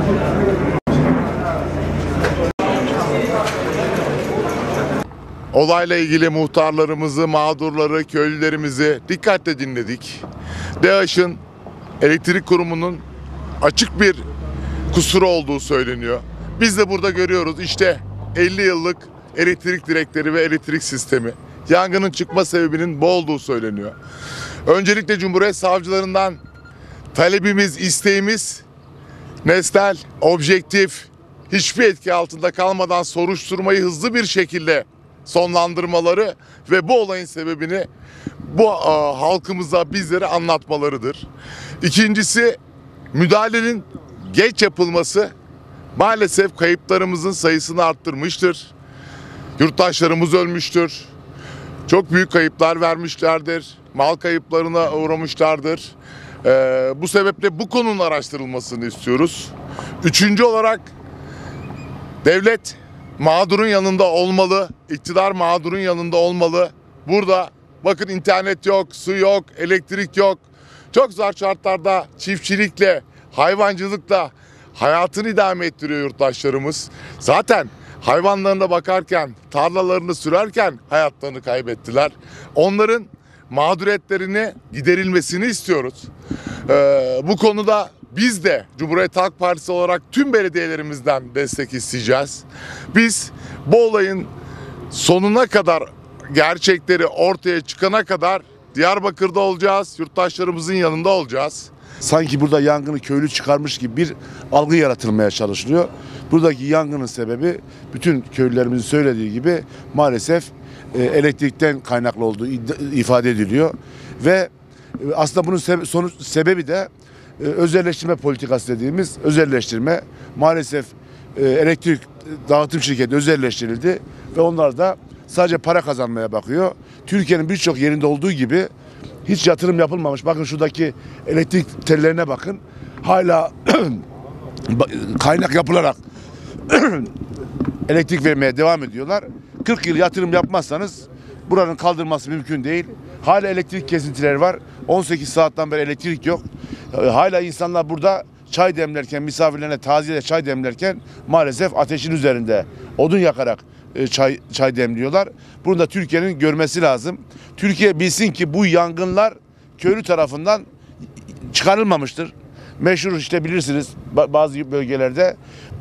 Olayla ilgili muhtarlarımızı, mağdurları, köylülerimizi dikkatle dinledik. DEHAŞ'ın elektrik kurumunun açık bir kusuru olduğu söyleniyor. Biz de burada görüyoruz işte 50 yıllık elektrik direkleri ve elektrik sistemi. Yangının çıkma sebebinin bu olduğu söyleniyor. Öncelikle Cumhuriyet savcılarından talebimiz, isteğimiz nesnel, objektif, hiçbir etki altında kalmadan soruşturmayı hızlı bir şekilde sonlandırmaları ve bu olayın sebebini bu halkımıza, bizlere anlatmalarıdır. İkincisi, müdahalenin geç yapılması maalesef kayıplarımızın sayısını arttırmıştır. Yurttaşlarımız ölmüştür. Çok büyük kayıplar vermişlerdir. Mal kayıplarına uğramışlardır. Bu sebeple bu konunun araştırılmasını istiyoruz. Üçüncü olarak devlet mağdurun yanında olmalı, iktidar mağdurun yanında olmalı. Burada bakın internet yok, su yok, elektrik yok. Çok zor şartlarda çiftçilikle, hayvancılıkla hayatını idame ettiriyor yurttaşlarımız. Zaten hayvanlarına bakarken, tarlalarını sürerken hayatlarını kaybettiler. Onların mağduriyetlerini giderilmesini istiyoruz. Bu konuda biz de Cumhuriyet Halk Partisi olarak tüm belediyelerimizden destek isteyeceğiz. Biz bu olayın sonuna kadar, gerçekleri ortaya çıkana kadar Diyarbakır'da olacağız, yurttaşlarımızın yanında olacağız. Sanki burada yangını köylü çıkarmış gibi bir algı yaratılmaya çalışılıyor. Buradaki yangının sebebi bütün köylülerimizin söylediği gibi maalesef elektrikten kaynaklı olduğu ifade ediliyor. Ve aslında bunun sebebi de özelleştirme politikası dediğimiz özelleştirme. Maalesef elektrik dağıtım şirketi özelleştirildi ve onlar da sadece para kazanmaya bakıyor. Türkiye'nin birçok yerinde olduğu gibi hiç yatırım yapılmamış. Bakın şuradaki elektrik tellerine bakın. Hala kaynak yapılarak elektrik vermeye devam ediyorlar. 40 yıl yatırım yapmazsanız buranın kaldırılması mümkün değil. Hala elektrik kesintileri var. 18 saatten beri elektrik yok. Hala insanlar burada çay demlerken, misafirlerine taziyede çay demlerken maalesef ateşin üzerinde odun yakarak çay demliyorlar. Bunu da Türkiye'nin görmesi lazım. Türkiye bilsin ki bu yangınlar köylü tarafından çıkarılmamıştır. Meşhur işte bilirsiniz bazı bölgelerde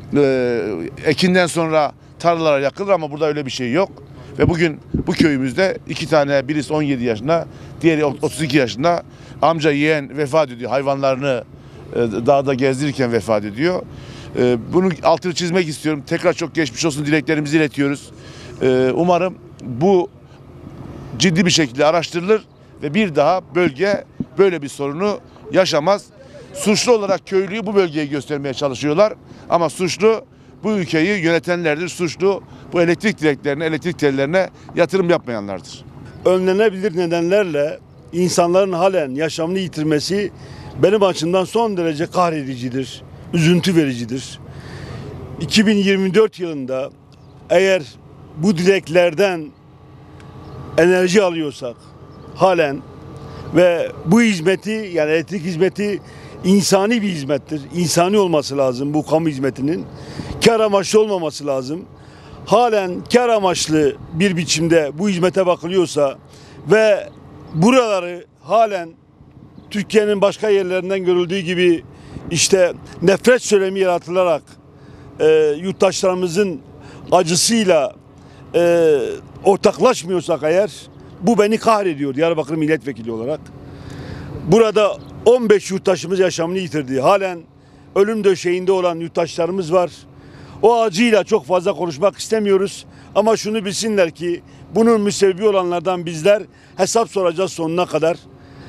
ekinden sonra tarlalar yakılır ama burada öyle bir şey yok. Ve bugün bu köyümüzde 2 tane, birisi 17 yaşında, diğeri 32 yaşında amca yeğen vefat ediyor. Hayvanlarını dağda gezdirirken vefat ediyor. Bunun altını çizmek istiyorum. Tekrar çok geçmiş olsun dileklerimizi iletiyoruz. Umarım bu ciddi bir şekilde araştırılır ve bir daha bölge böyle bir sorunu yaşamaz. Suçlu olarak köylüyü bu bölgeye göstermeye çalışıyorlar. Ama suçlu bu ülkeyi yönetenlerdir. Suçlu bu elektrik direklerine, elektrik tellerine yatırım yapmayanlardır. Önlenebilir nedenlerle insanların halen yaşamını yitirmesi benim açımdan son derece kahredicidir, üzüntü vericidir. 2024 yılında eğer bu direklerden enerji alıyorsak halen ve bu hizmeti, yani elektrik hizmeti insani bir hizmettir. İnsani olması lazım bu kamu hizmetinin. Kar amaçlı olmaması lazım. Halen kar amaçlı bir biçimde bu hizmete bakılıyorsa ve buraları halen Türkiye'nin başka yerlerinden görüldüğü gibi işte nefret söylemi yaratılarak yurttaşlarımızın acısıyla ortaklaşmıyorsak eğer bu beni kahrediyor Diyarbakır milletvekili olarak. Burada 15 yurttaşımız yaşamını yitirdi. Halen ölüm döşeğinde olan yurttaşlarımız var. O acıyla çok fazla konuşmak istemiyoruz. Ama şunu bilsinler ki bunun müsebbibi olanlardan bizler hesap soracağız sonuna kadar.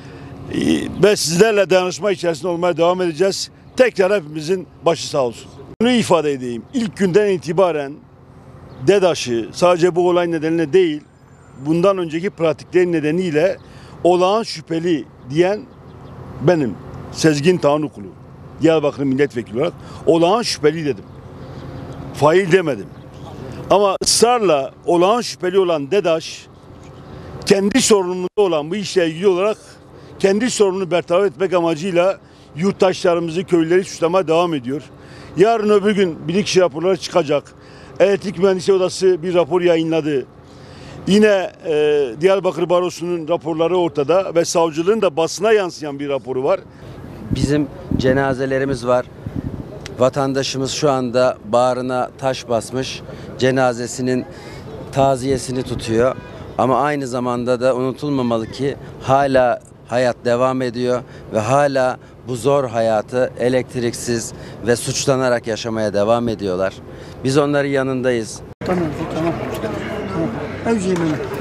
Ve sizlerle dayanışma içerisinde olmaya devam edeceğiz. Tekrar hepimizin başı sağ olsun. Bunu ifade edeyim. İlk günden itibaren DEDAŞ'ı sadece bu olay nedeniyle değil, bundan önceki pratiklerin nedeniyle olağan şüpheli diyen benim Sezgin Tanrıkulu. Diyarbakır milletvekili olarak olağan şüpheli dedim. Fail demedim. Ama ısrarla olağan şüpheli olan DEDAŞ kendi sorumluluğunda olan bu işle ilgili olarak kendi sorununu bertaraf etmek amacıyla yurttaşlarımızı, köylüleri suçlamaya devam ediyor. Yarın öbür gün bilirkişi raporları çıkacak. Elektrik Mühendisliği Odası bir rapor yayınladı. Yine Diyarbakır Barosu'nun raporları ortada ve savcılığın da basına yansıyan bir raporu var. Bizim cenazelerimiz var. Vatandaşımız şu anda bağrına taş basmış, cenazesinin taziyesini tutuyor. Ama aynı zamanda da unutulmamalı ki hala hayat devam ediyor ve hala bu zor hayatı elektriksiz ve suçlanarak yaşamaya devam ediyorlar. Biz onların yanındayız. Tamam. Tamam. Evciyim ben.